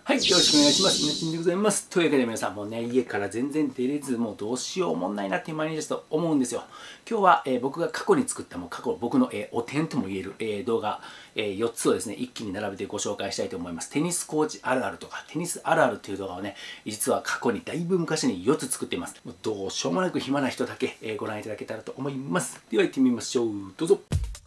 はい、よろしくお願いします。みなちんでございます。というわけで皆さんもね、家から全然出れず、もうどうしようもないなっていう毎日ですと思うんですよ。今日は、僕が過去に作った、もう過去、僕の、お点とも言える、動画、4つをですね、一気に並べてご紹介したいと思います。テニスコーチあるあるとか、テニスあるあるという動画をね、実は過去にだいぶ昔に4つ作っています。もうどうしようもなく暇な人だけ、ご覧いただけたらと思います。では行ってみましょう。どうぞ。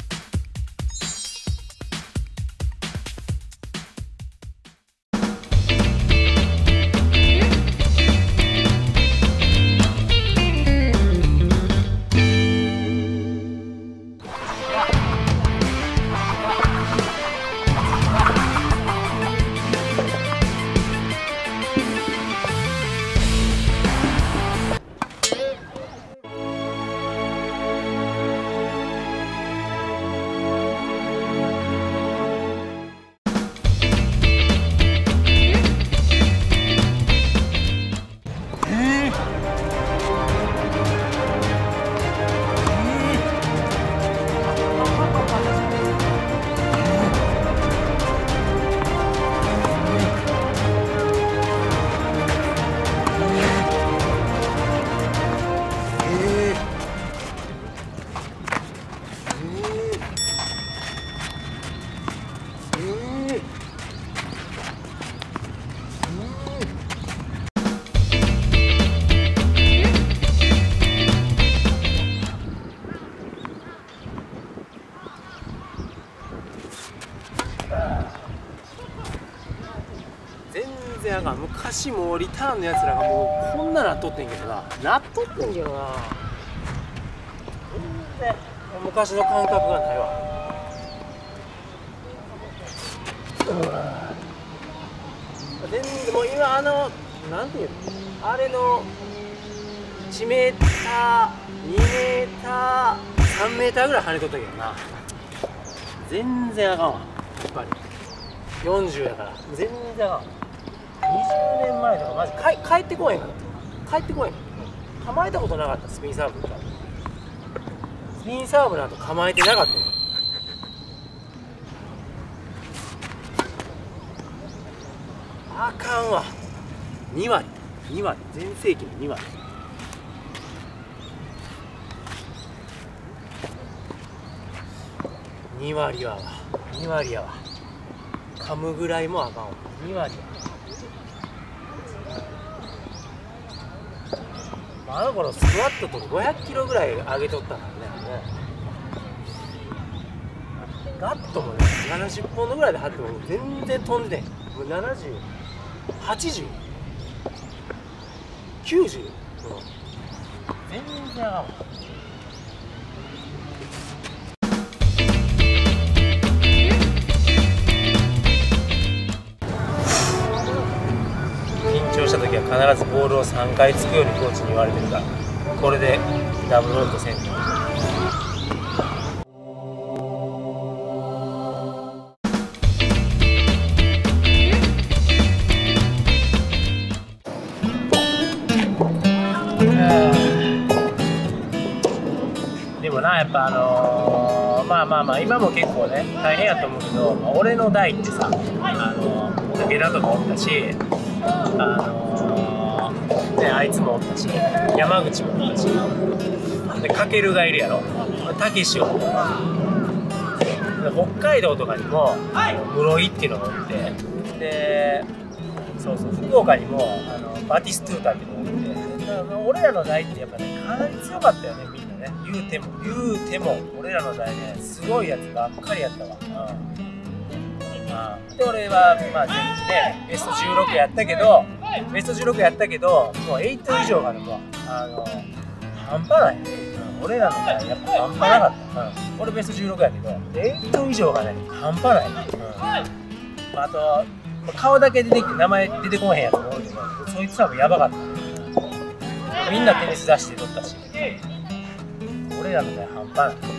全然あかん。昔もうリターンのやつらがもうこんななっとってんけどな。全然昔の感覚がないわ。全然もう今なんていうの、あれの1メーター2メーター3メーターぐらい跳ねとったけどな。全然あかんわ。やっぱり40やから全然あかん。20年前とかマジ帰ってこへんから。帰ってこへん。構えたことなかった。スピンサーブとかスピンサーブなんと構えてなかったよ。あかんわ。2割全盛期の2割。2割やわ。2割やわ。噛むぐらいもあかんわ。2割や。あの頃スクワットと500キロぐらい上げとったからね。ガットもね70ポンドぐらいで張っても全然飛んでん。もう70、80、90、全然あかんわ。緊張した時は必ずボールを3回つくようにコーチに言われてるから、これでダブルロードせんと。でもな、やっぱまあ今も結構ね大変やと思うけど、俺の代ってさ、武田とかおったし、あいつもおったし、山口もおったし、でカケルがいるやろ、たけしをおった。北海道とかにも室井っていうのがおって、でそう福岡にもバティストゥータっていうのがおって、だから俺らの代ってやっぱねかなり強かったよね、みんなね。言うても俺らの代ねすごいやつばっかりやったわ。で俺はまあ全然ねベスト16やったけど、もう8以上がねもう半端ない。俺らの代やっぱ半端なかった。俺ベスト16やけど8以上がね半端ない。あと顔だけ出てきて名前出てこへんやつもおるけど、そいつらもやばかった。みんなテニス出して取ったし、俺らの代半端ない。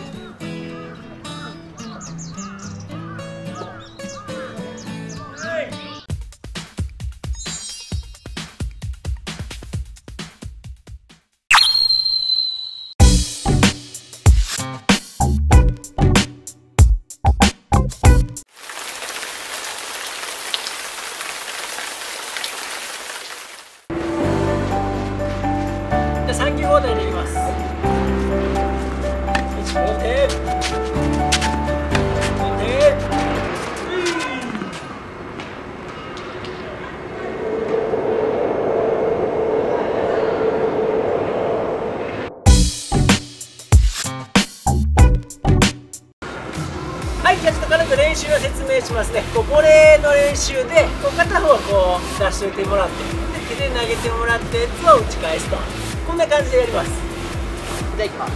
はい、じゃあちょっと軽く練習を説明しますね。ボレーの練習で片方こう出しといてもらって、で手で投げてもらったやつを打ち返すと、こんな感じでやります。じゃあいきます。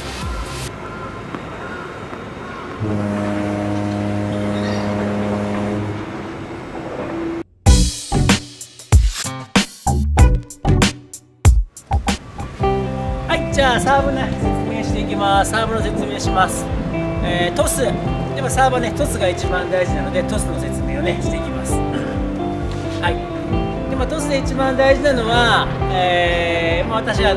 はい、じゃあサーブね説明していきます。サーブの説明します。トスでもサーブはねトスが一番大事なのでトスの説明をねしていきます。はい、でトスで一番大事なのは、私1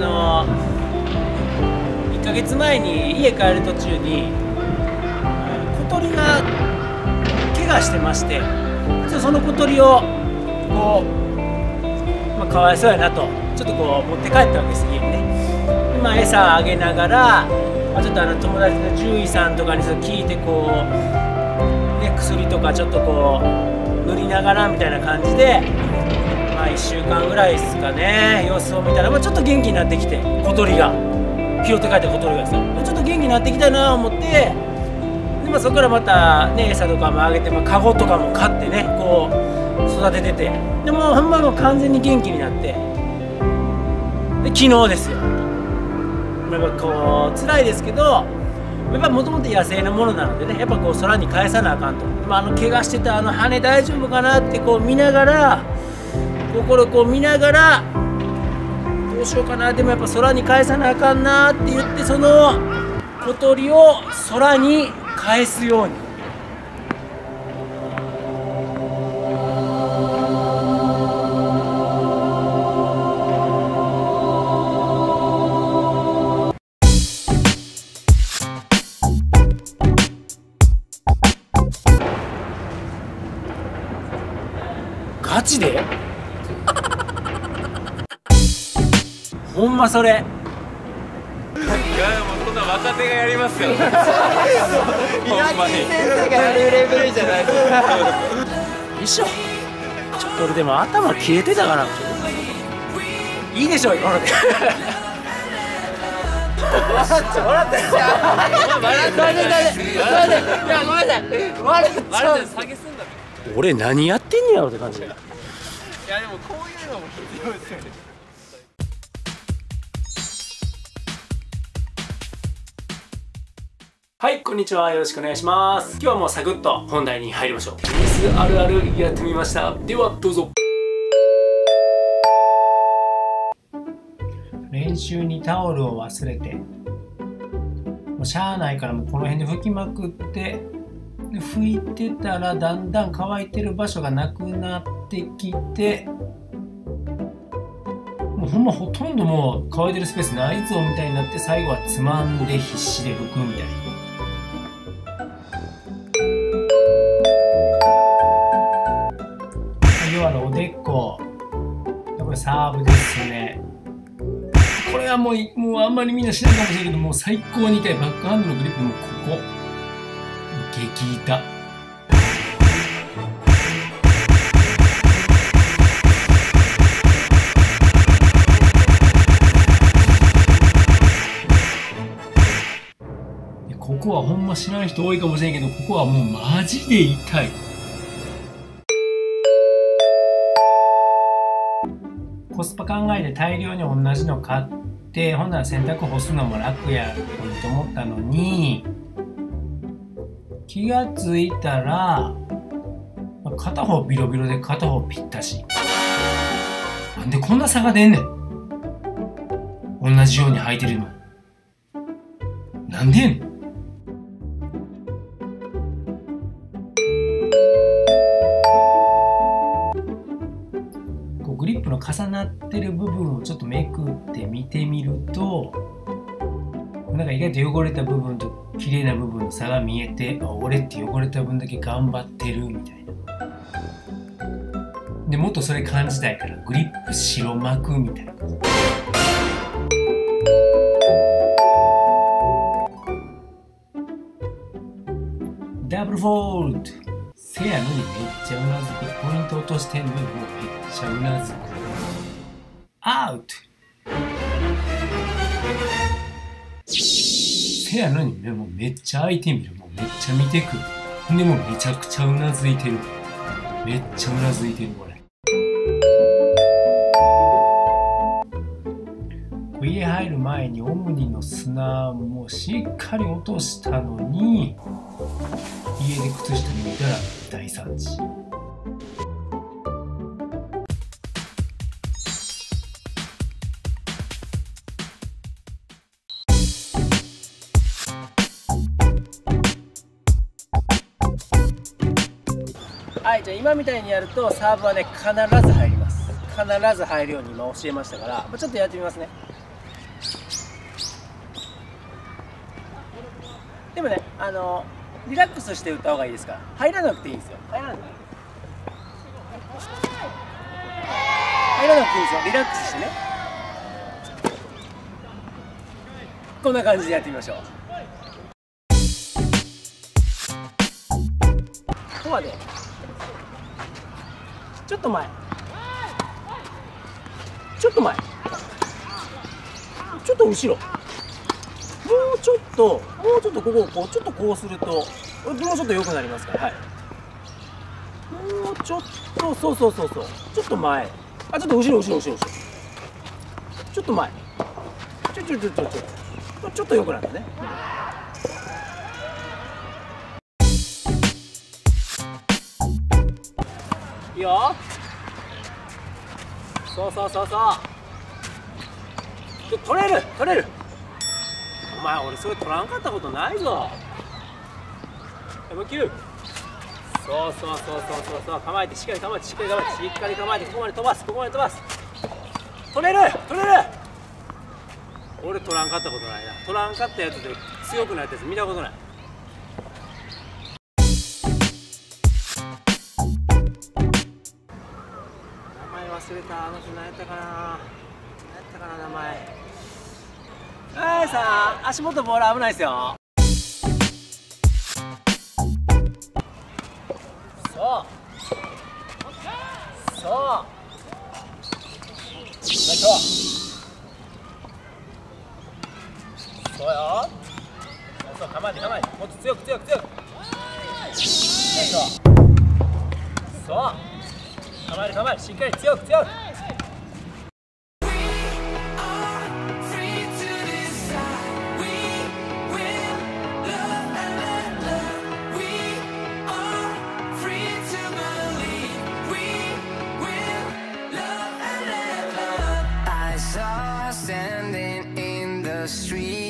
ヶ月前に家帰る途中に小鳥が怪我してまして、その小鳥をこう、かわいそうやなとちょっとこう持って帰ったわけです、家にね。で餌あげながらちょっと友達の獣医さんとかに聞いてこう、ね、薬とかちょっとこう塗りながらみたいな感じで、1週間ぐらいですかね、様子を見たら、ちょっと元気になってきて、小鳥が拾って帰った小鳥がですよ、ちょっと元気になってきたなと思って、で、そこからまた、ね、餌とかもあげて、カゴとかも買ってねこう育ててて、でもほんまもう完全に元気になって、で昨日ですよ。やっぱこう辛いですけど、やっぱもともと野生のものなのでね、やっぱこう空に返さなあかんと、怪我してた羽大丈夫かなってこう見ながら、心こう見ながらどうしようかな、でもやっぱ空に返さなあかんなって言って、その小鳥を空に返すように。ガチでほんまそれ。いやもうそんな若手がやりますよ。ほんまに先生がやるレベルじゃないですか。一緒。ちょっと俺でも頭消えてたかな。いいでしょ今ので。笑ってる。笑ってる。いやごめんなさい。笑って下げすんだ。俺何やってんねやろって感じ。いやでもこういうのも必要ですよね。はい、こんにちは。よろしくお願いします。今日はもうサクッと本題に入りましょう。テニスあるあるやってみました。ではどうぞ。練習にタオルを忘れて、もうしゃあないからもうこの辺で拭きまくって、で拭いてたらだんだん乾いてる場所がなくなってきて、もうほんまほとんどもう乾いてるスペースないぞみたいになって、最後はつまんで必死で拭くみたいな。要はおでこ、これサーブですね。これはもうあんまりみんなしないかもしれないけど、もう最高に痛い。バックハンドのグリップのここ激痛。ここはほんま知らん人多いかもしれんけど、ここはもうマジで痛い。コスパ考えて大量に同じの買って、ほんなら洗濯干すのも楽やと思ったのに、気がついたら片方ビロビロで片方ぴったし。なんでこんな差が出んねん。同じように履いてるのなんでやねん。グリップの重なってる部分をちょっとめくって見てみると、なんか意外と汚れた部分と綺麗な部分の差が見えて、俺って汚れた分だけ頑張ってるみたいな。でもっとそれ感じたいからグリップ白巻くみたいな。 ホールド。せやのにめっちゃうなずく。ポイント落としてんのにもうめっちゃうなずく。アウト。せやのにもうめっちゃ相手見る。もうめっちゃ見てくる。でもめちゃくちゃうなずいてる。めっちゃうなずいてるこれ。家入る前にオムニの砂もしっかり落としたのに、家で靴下脱いだら大惨事。はい、じゃあ今みたいにやるとサーブはね必ず入ります。必ず入るように今教えましたから、ちょっとやってみますね。でもね、リラックスして打った方がいいですから、入らなくていいんですよ。入らなくていいんですよ。リラックスしてね。こんな感じでやってみましょう。フォアでちょっと前、ちょっと前、ちょっと後ろ、もうちょっとここをこうちょっとこうするともうちょっと良くなりますから、はい、もうちょっとそうちょっと前、ちょっと後ろちょっと前、ちょっと良くなるね。いいよ。そう取れる。お前俺それ取らんかったことないぞ。M9。そう構えてしっかり構えてここまで飛ばす。取れる。俺取らんかったことないな。取らんかったやつで強くなったやつ見たことない。忘れた。あの人何やったかな名前。はいさん、足元ボール危ないですよ。そうそうよ。そう構えてもっと強くそう構えるしっかり強く Standing in the street